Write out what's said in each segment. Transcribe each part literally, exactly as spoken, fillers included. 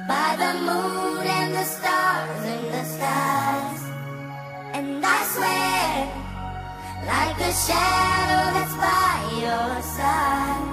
by the moon and the stars in the skies. And I swear, like a shadow that's by your side.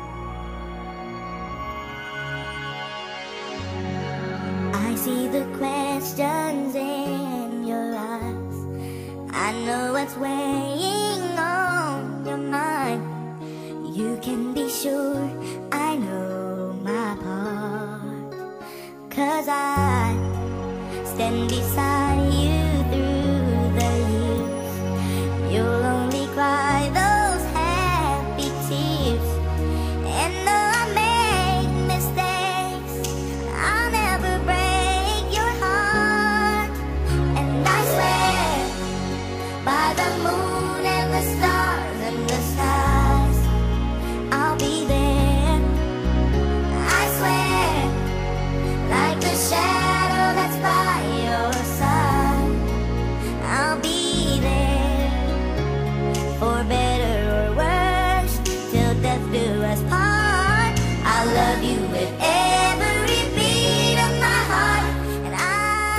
I see the questions in your eyes. I know what's weighing on your mind. You can be sure I know my part, 'cause I stand beside you through the years. You'll only cry those happy tears. And though I make mistakes, I'll never break your heart. And I swear, by the moon and the stars and the skies, I'll be there. I swear, like the shadow that's by your side, I'll be there. For better or worse, till death do us part. I love you with every beat of my heart. And I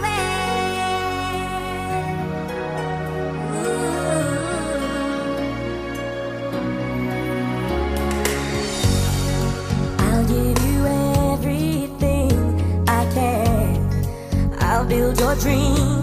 swear, ooh, I'll give you everything I can. I'll build your dreams.